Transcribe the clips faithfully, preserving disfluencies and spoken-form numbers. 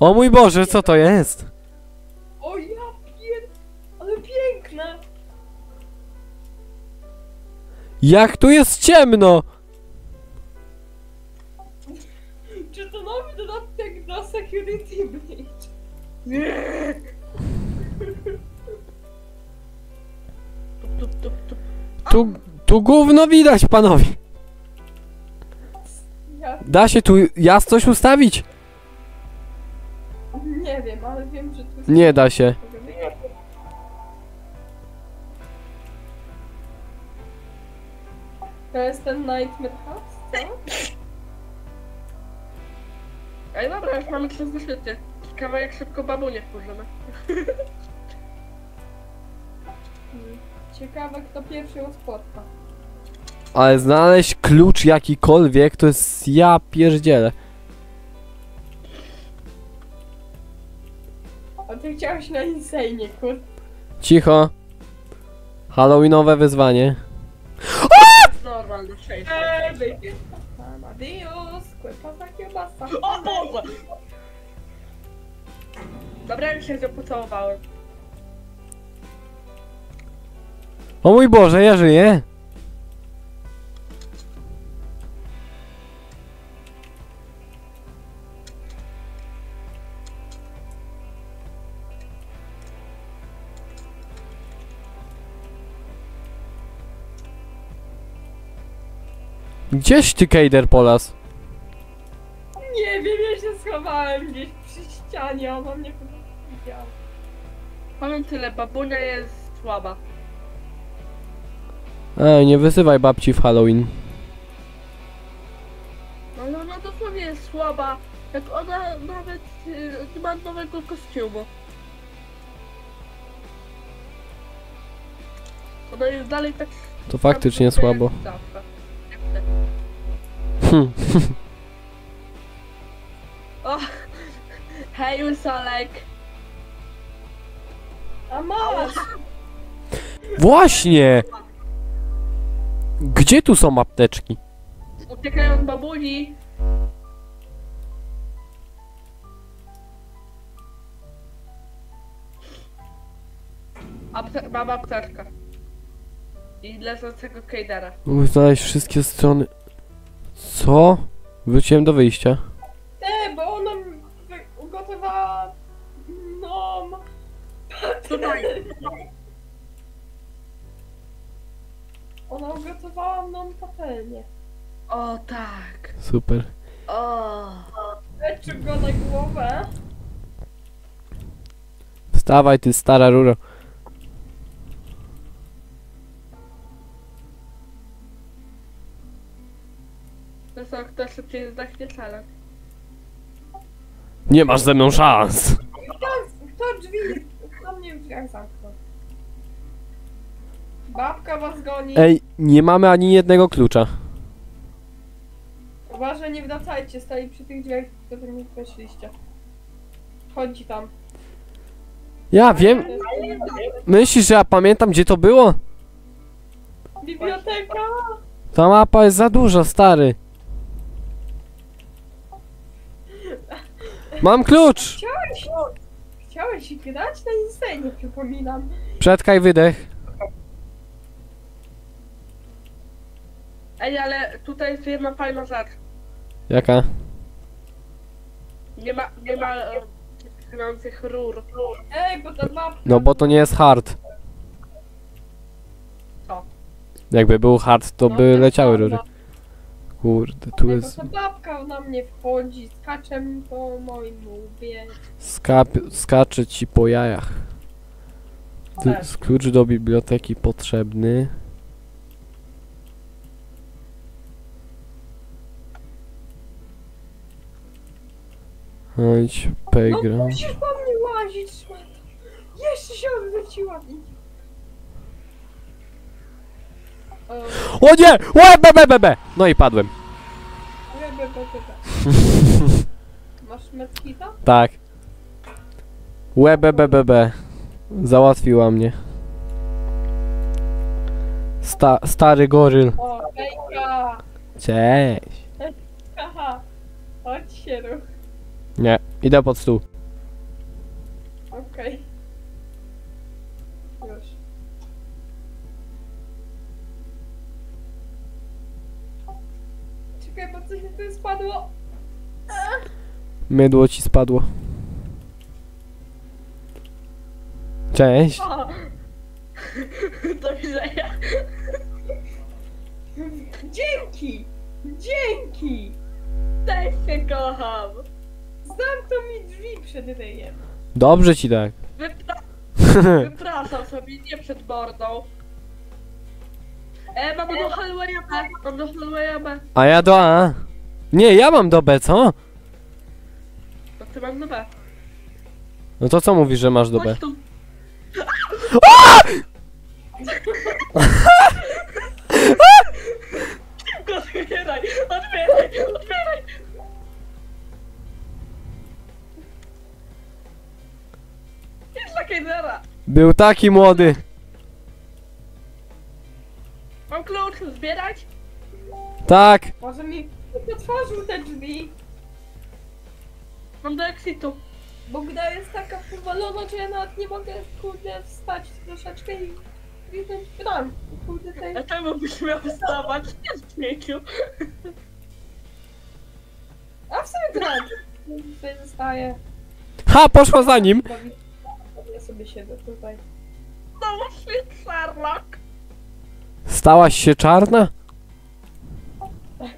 O mój Boże, co to jest? O ja pier... Ale piękne! Jak tu jest ciemno! Czy to nowy dodatek do Security Breach? Nie! Tup, tup, tup, tup. Tu, tu gówno widać, panowie. Ja Da się tu jasność ustawić? nie wiem, ale wiem, że tu jest... Nie da się. To jest ten Nightmare House, co? Ej, dobra, już mamy czas do świecie. Ciekawe jak szybko babunię wkurzymy. Ciekawe, kto pierwszy ją spotka. Ale znaleźć klucz jakikolwiek to jest ja pierdzielę. A ty chciałeś na Insane, kur... Cicho. Halloweenowe wyzwanie. Normalne przejście. Ej, baby! Amadeus, kłepa za kiełbasa. O Boże! Dobra, już się z nią pocałowałem. O mój Boże, ja żyję. Gdzieś ty, Kejder, polas? Nie wiem, ja się schowałem gdzieś przy ścianie, ona mnie widziała. Powiem tyle, babunia jest słaba. Ej, nie wyzywaj babci w Halloween. No ale ona dosłownie jest słaba. Jak ona nawet y, nie ma nowego kostiumu. Ona jest dalej tak... To faktycznie jak słabo. zawsze. Hm. O! Hej, Usolek! A masz! Właśnie! Gdzie tu są apteczki? Uciekają od babuni! Apte mam apteczkę. I leżącego Kejdera. Mógł znaleźć wszystkie strony. Co? Wróciłem do wyjścia. Nie, bo ona mi wy- ugotowała... No... Tutaj! Ona ugotowała mną patelnię. O tak! Super. O! Leczy go na głowę. Wstawaj, ty stara ruro. To co, kto szybciej zdechnie salę? Nie masz ze mną szans. Kto, kto drzwi... Kto mnie w drzwiach zamknął? Babka was goni. Ej, nie mamy ani jednego klucza. Uważaj, nie wracajcie, stoi przy tych drzwiach, które nie weszliście. Chodzi tam. Ja wiem. Myślisz, że ja pamiętam, gdzie to było? Biblioteka! Ta mapa jest za duża, stary. Mam klucz! Chciałeś... Chciałeś grać na Insane, przypominam. Przetkaj wydech. Ej, ale tutaj jest jedna fajna rzecz. Jaka? Nie ma, nie ma e, płynących rur. Ej, bo ta babka... No bo to nie jest hard. Co? Jakby był hard, to No, by tak, leciały tak, rury. tak. Kurde, tu Ej, jest... bo ta babka na mnie wchodzi, skacze mi po moim łbie. Skap... Skacze ci po jajach. Tu Tak. jest klucz do biblioteki potrzebny. Chodź, No playground. musisz po mnie łazić, szmato. Jeszcze się odwróciła. O, O nie! Łe, be, be, be, be! No i padłem. be, be, be, be. Masz medkita? Tak. Łe, be, be, be, be. Załatwiła mnie. Sta stary goryl. O, hejka! Cześć. Haha, chodź się ruch. Nie, idę pod stół. Okej. Już. Czekaj, bo coś mi tu spadło. Mydło ci spadło. Cześć. O. Do widzenia. Dzięki! Dzięki! Też się kocham. Zamknął mi drzwi przed ryjem. Dobrze ci tak. Wypra wypraszam sobie, nie przed mordą. E, mam do Hallowaya B, mam do Hallowaya B. A ja do A. Nie, ja mam do B, co? To ty mam do B. No to co mówisz, że masz do B? Chodź tu. Szybko otwieraj, otwieraj, otwieraj. Jest dla Kejdera. Był taki młody. Mam klucz, zbierać? Tak. Może mi otworzył te drzwi. Mam do exitu. Bo gra jest taka powalona, że ja nawet nie mogę, kurde, wstać troszeczkę i kliknąć bram. Kurde, tej... A czemu byś miał wstawać? Nie w śmieciu. A w sumie tak. Tutaj zostaje. Ha, poszła za nim. Ja sobie siedzę tutaj. No świt Sherlock. Stałaś się czarna? Tak.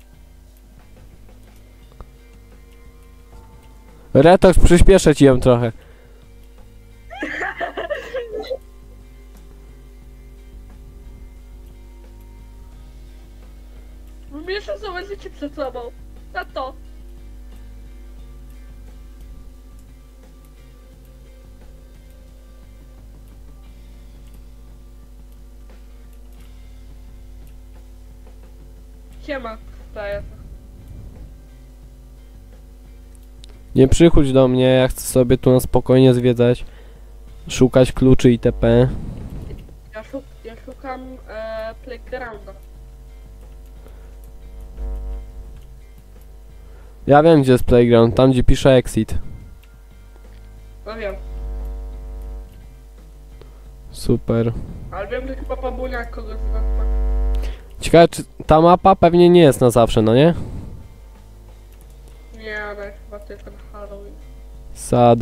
Retox, przyspieszę ci ją trochę. Wymieszę sobie życie przed sobą. Na to. Siema, staję. Nie przychodź do mnie, ja chcę sobie tu na spokojnie zwiedzać. Szukać kluczy itp. Ja, szuk ja szukam e, playgrounda. Ja wiem, gdzie jest playground, tam gdzie pisze exit. No wiem, Super. ale wiem, że chyba babunia kogoś z was ma. Ciekawe, czy ta mapa pewnie nie jest na zawsze, no nie? Nie, ale chyba tylko na Halloween. Sad.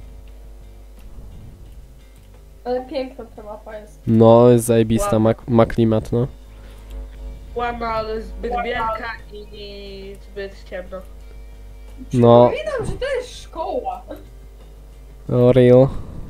Ale piękna ta mapa jest. No, jest zajebista, Ładna. ma, ma klimat, no. Ładna, ale zbyt wielka i zbyt ciemno. No, Przypominam, że to jest szkoła. o real.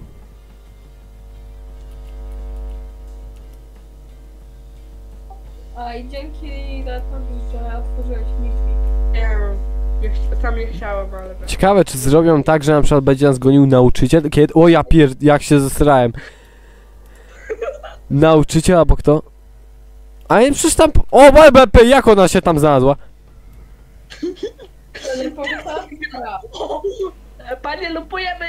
A i dzięki Retowi, że otworzyłeś mi drzwi. Nie wiem, nie ch sam nie chciałem, ale... Ciekawe, czy zrobią tak, że na przykład będzie nas gonił nauczyciel, kiedy... O ja pier... jak się zesrałem. Nauczyciel albo kto? A nie, przecież tam... O, B B P, jak ona się tam znalazła? To nie powstała. E, Panie, lupujemy!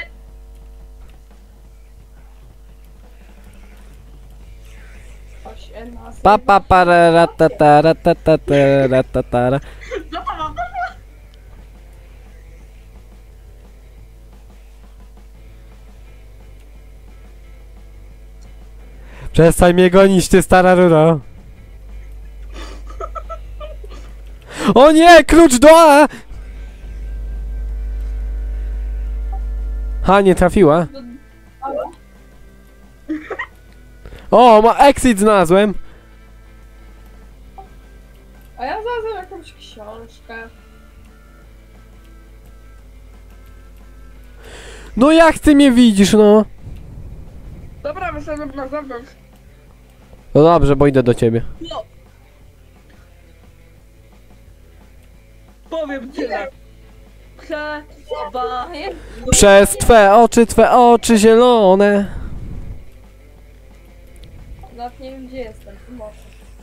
osiemnaście. Pa pa pa ra ra ta ta ra ta ta ta ra ta ta ra. No to mam, Przestań mnie gonić, ty stara ruro. O nie, klucz do A! Ha, nie trafiła. O, ma exit znalazłem. A ja znalazłem jakąś książkę. No jak ty mnie widzisz, no? Dobra, wyszedłem na zewnątrz. No dobrze, bo idę do ciebie. No. Powiem tyle. Przewa... A ja... Przez twe oczy, twe oczy zielone. Nawet nie wiem, gdzie jestem. Pomocy.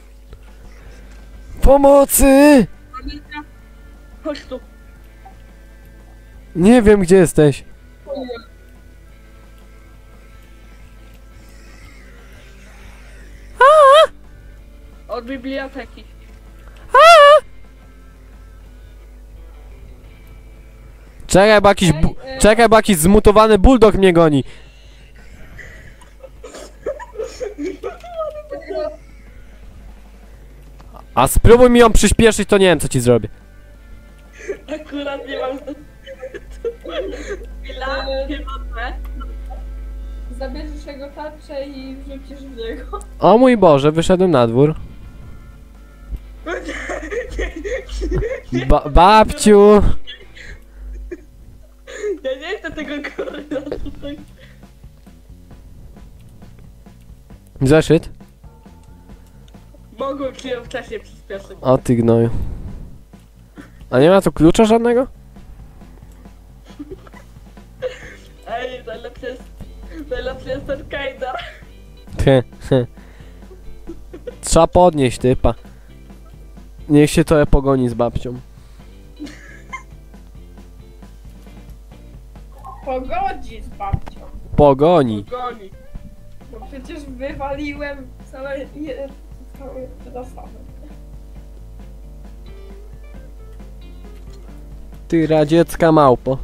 Pomocy! Chodź tu. Nie wiem, gdzie jesteś. Od biblioteki. Czekaj, bo jakiś bu Ej, Czekaj, bo jakiś zmutowany bulldog mnie goni. A spróbuj mi ją przyspieszyć, to nie wiem co ci zrobię. Akurat nie mam... Chwila, nie mam. Zabierzesz jego tarczę i wrzucisz w niego. O mój Boże, wyszedłem na dwór. Ba babciu! Ja nie chcę tego kurwa tutaj. Zeszyt? Mogłem ci ją wcześniej przyspieszyć. O ty gnoju. A nie ma tu klucza żadnego? Ej, najlepszy jest... Najlepszy jest ten Kajdar. He, he. Trzeba podnieść typa. Niech się to pogoni z babcią. Pogodzi z babcią. Pogoni. Goni. Bo przecież wywaliłem całe... Je, całe zasoby. Ty radziecka małpo.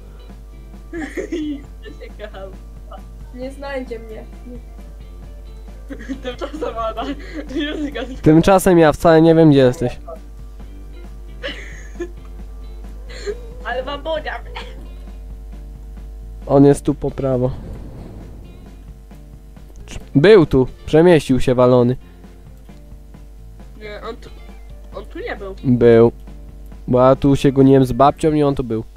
Ja się kocham. Nie znajdzie mnie. Tymczasem ona już zgadza. Tymczasem ja wcale nie wiem gdzie jesteś. Ale babunia. On jest tu po prawo. Był tu. Przemieścił się walony. Nie, on tu... On tu nie był. Był. Bo ja tu się goniłem z babcią i on tu był.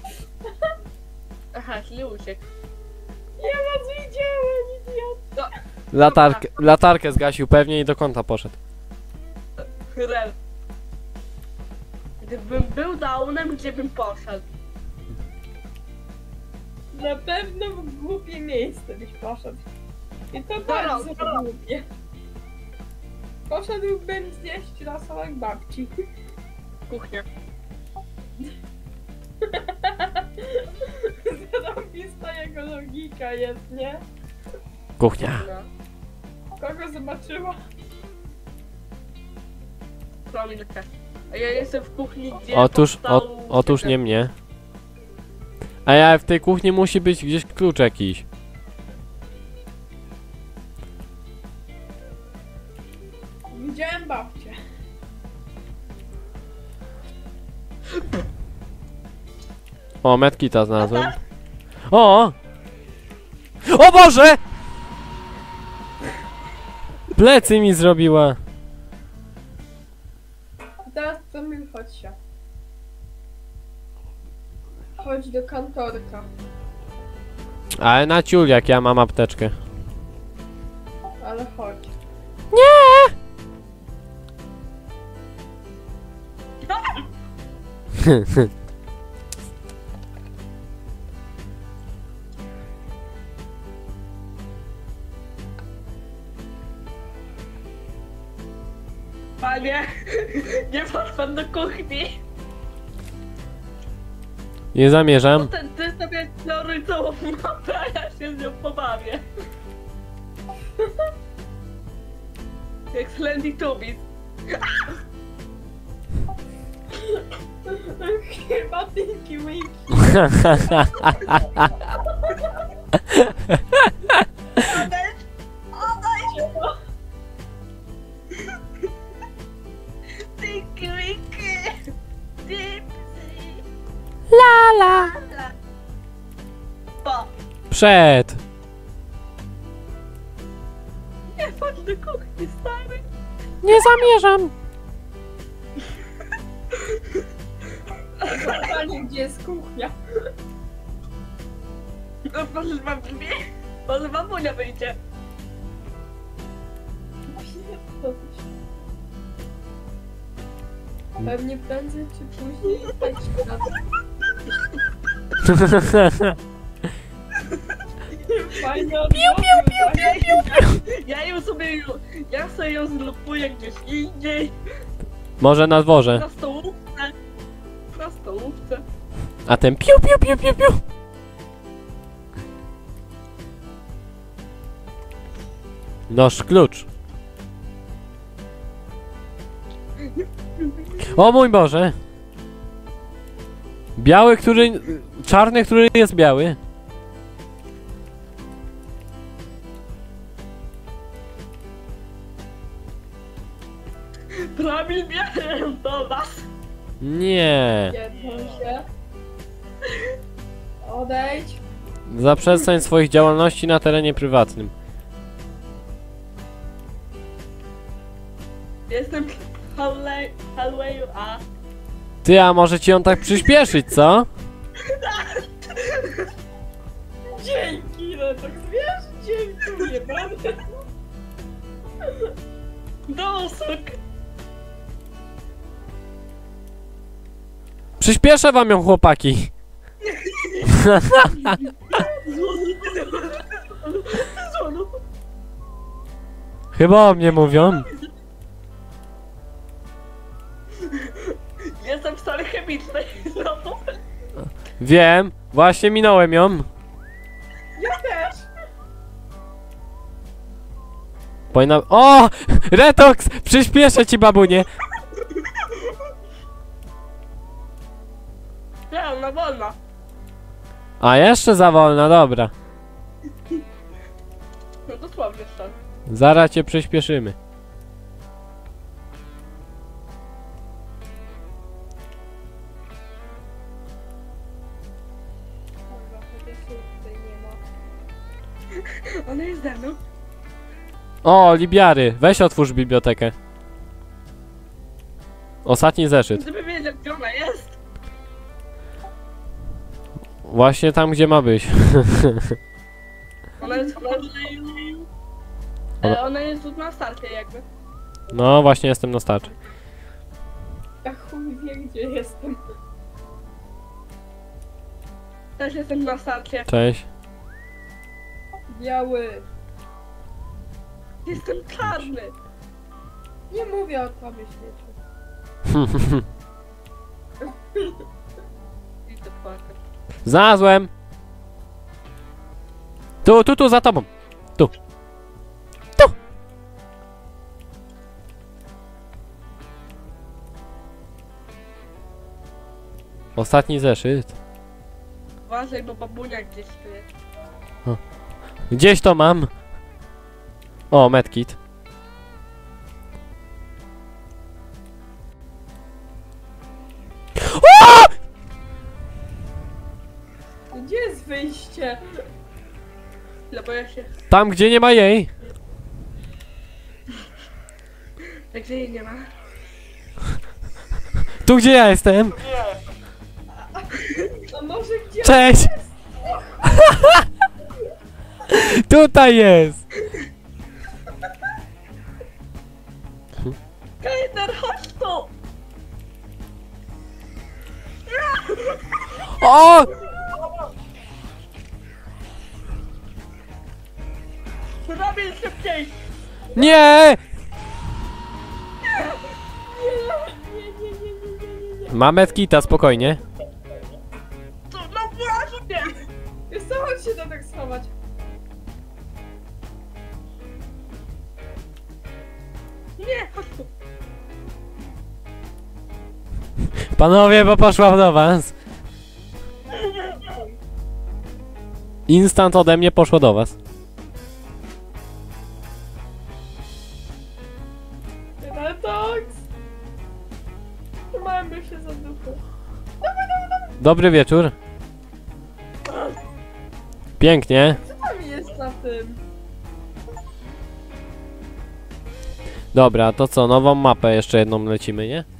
Aha, czyli uciekł. Ja was widziałem, idiot. Latarkę, latarkę zgasił pewnie i do kąta poszedł. Rel. Gdybym był downem, gdzie bym poszedł? Na pewno w głupie miejsce byś poszedł. I to Zaraz, bardzo zaraz. głupie. Poszedłbym zjeść rosołek babci. Kuchnia. Zarobista jego logika jest, nie? Kuchnia. No. Kogo zobaczyła? Promilkę. A ja jestem w kuchni, gdzie Otóż, powstał o, otóż ten- nie mnie. A ja w tej kuchni musi być gdzieś klucz jakiś. Widziałem babcię. O, medkita znalazłem. O! O Boże! Plecy mi zrobiła. Teraz to mi chodź się. Chodź do kantorka. Ale na ciul, jak ja mam apteczkę. Ale chodź. Panie, nie patrz pan do kuchni. Nie zamierzam. Ten ty sobie teoruj całą mapę, a ja się z nią pobawię. Jak Slendy Tubis. Chyba Tinky Winky. Odejdź! Odejdź! Tinky Winky! Dipsy! Lala. Pa! Przed. Nie patrz do kuchni, stary! Nie zamierzam. Pytanie, gdzie jest kuchnia? No proszę wam drzwi, może babunia wyjdzie. Pewnie prędzej czy później tak się da. Fajnie piu, piu, piu, piu, Ja ją sobie, ju- ja sobie ją zlupuję gdzieś indziej, Może na dworze. na stołówce. Na stołówce. A ten piu piu piu piu piu. Noż klucz. O mój Boże. Biały, który... Czarny, który jest biały. Prawie bierę do was. Nie. Jedną się. Odejdź. Zaprzestań swoich działalności na terenie prywatnym. Jestem Hallway, Hallwayu A. Ty, a może ci on tak przyspieszyć, co? Dzięki, no tak wiesz? Dziękuję bardzo. Do usług. Przyspieszę wam ją, chłopaki. Chyba o mnie mówią. Jestem w sali chemicznej znowu. Wiem, właśnie minąłem ją. Ja też. Powinna... O! Retox! Przyspieszę ci, babunie. Nie, ona wolna. A, jeszcze za wolna, dobra. No dosłownie tak. Zaraz cię przyspieszymy. Kurwa, chociaż się tutaj nie ma. Ona jest ze mną. O, Libiary, weź otwórz bibliotekę. Ostatni zeszyt. Żeby wiedzieć, gdzie ona jest. Właśnie tam, gdzie ma być. Ona jest w Hallwayu. E, ona jest tu na starcie jakby. No, właśnie jestem na starcie. Ja chuj wie, gdzie jestem. Też jestem na starcie. Cześć. Biały. Jestem czarny. Nie mówię o tobie, śmieciu. Idę płakać. Znalazłem. Tu, tu, tu, za tobą. Tu. Tu. Ostatni zeszyt. Uważaj, bo babunia gdzieś tu jest. Gdzieś to mam. O, medkit. Gdzie jest wyjście? Ile boję się. Tam, gdzie nie ma jej. Także jej nie ma. Tu, gdzie ja jestem. A może gdzie? Cześć. Tutaj jest. Kajter, chodź tu! O! Robię szybciej! Nie! Nie, nie, nie, nie, nie, nie, nie. Ma medkita, spokojnie. Tu, no właśnie! Wiesz co, chodź się do tak schować. Nie, chodź tu. Panowie, bo poszłam do was. Instant ode mnie poszło do was. Retox! Trzymałem się za duchu. Dobry wieczór. Pięknie. Co tam jest na tym? Dobra, to co, nową mapę jeszcze jedną lecimy, nie?